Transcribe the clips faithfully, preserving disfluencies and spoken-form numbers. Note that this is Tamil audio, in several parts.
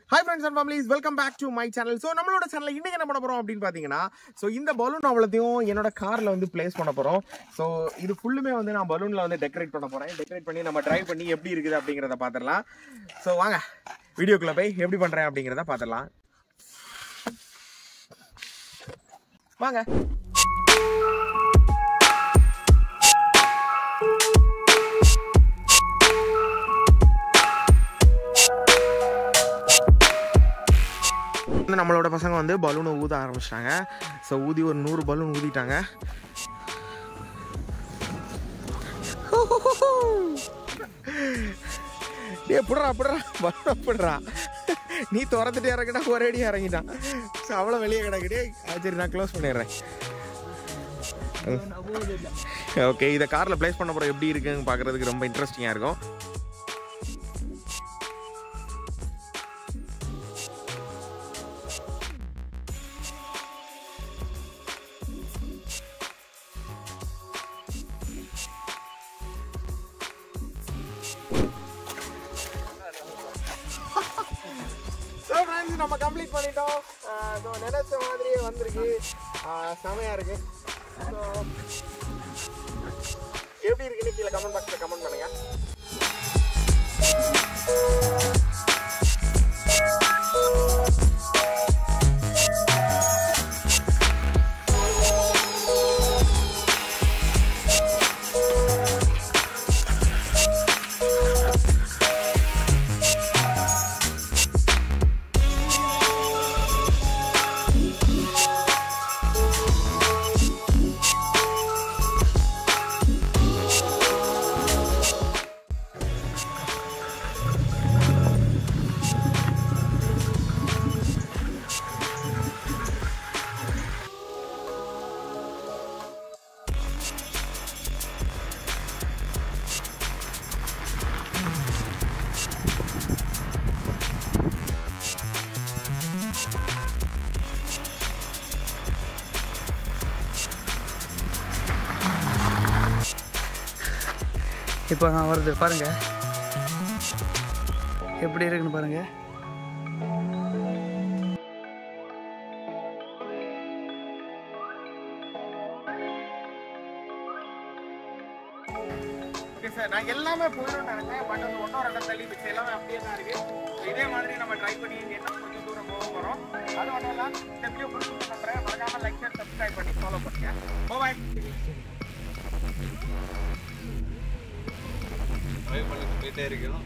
Hi friends and families, welcome back to my channel. So நம்மளோட சேனல்ல இன்னைக்கு என்ன பண்ணப் போறோம் அப்படினு பாத்தீங்கன்னா சோ இந்த பலூன் அவ்வளத்தையும் என்னோட கார்ல வந்து பிளேஸ் பண்ணப் போறோம். சோ இது ஃபுல்லுமே வந்து நான் பலூன்ல வந்து டெக்கரேட் பண்ணப் போறேன். டெக்கரேட் பண்ணி நம்ம டிரைவ் பண்ணி எப்படி இருக்குது அப்படிங்கறத பாத்துறலாம். சோ வாங்க வீடியோக்குள்ள போய் எப்படி பண்றேன் அப்படிங்கறத பாத்துறலாம். வாங்க. நம்மளோட பசங்க வந்து பலூனை ஊத ஆரம்பிச்சிட்டாங்க. ஸோ ஊதி ஒரு நூறு பலூன் ஊதிட்டாங்க. டே புடுறா புடுறா பலூனை புடுறா. நீ திறந்துட்டு இறங்கிட்டா ஒரே அடி இறங்கிட்டான். ஸோ அவ்வளோ வெளியே கிடக்குடே. சரி நான் க்ளோஸ் பண்ணிடுறேன். ஓகே, இதை காரில் பிளேஸ் பண்ண போகிற எப்படி இருக்குன்னு பார்க்குறதுக்கு ரொம்ப இன்ட்ரெஸ்டிங்காக இருக்கும். நம்ம கம்ப்ளீட் பண்ணிட்டோம். ஸோ நினைச்ச மாதிரியே வந்திருக்கு. செமையா இருக்கு. ஸோ எப்படி இருக்குன்னு கீழே கமெண்ட் பாக்ஸில் கமெண்ட் பண்ணுங்க. இப்போ நான் வருது பாருங்க, எப்படி இருக்குன்னு பாருங்க. ஓகே சார், நான் எல்லாமே போயிடும் நினைச்சேன். பட் அந்த ஒன்றோ ரெண்டு தள்ளி மிச்சம் எல்லாமே அப்படியே தான் இருக்கு. இதே மாதிரி நம்ம ட்ரை பண்ணி என்ன கொஞ்சம் தூரம் போக போகிறோம். அது ஒன்றும் இல்லை. இந்த வீடியோ பிடிச்சி பண்ணுறேன். மறக்காம லைக் ஷேர் சப்ஸ்கிரைப் பண்ணி ஃபாலோ பண்ணுங்க. பாய். ட்ரைவ் பண்ணி போயிட்டே இருக்கோம்.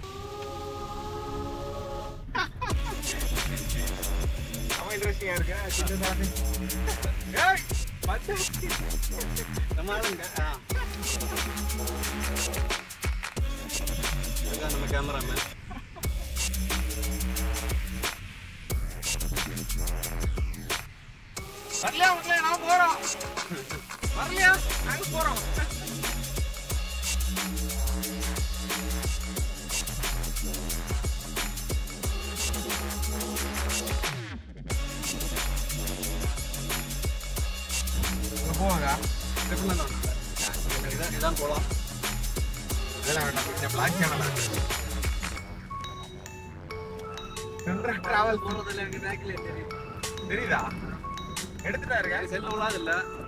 அவன் இன்ட்ரெஸ்டிங்கா இருக்கு. நம்ம ஆளுங்க நம்ம கேமராமேன். வரலையா வரலையா நான் போறோம். வரலையா நாங்க போறோம். போவாங்க இதான் போகலாம். இதெல்லாம் வேண்டாம். இந்த பிளாக் கேமரா டிராவல் போறதுல எனக்கு பேக்கில் தெரியும். தெரியுதா? எடுத்துட்டா இருக்கேன். செல்லு விடாது இல்லை.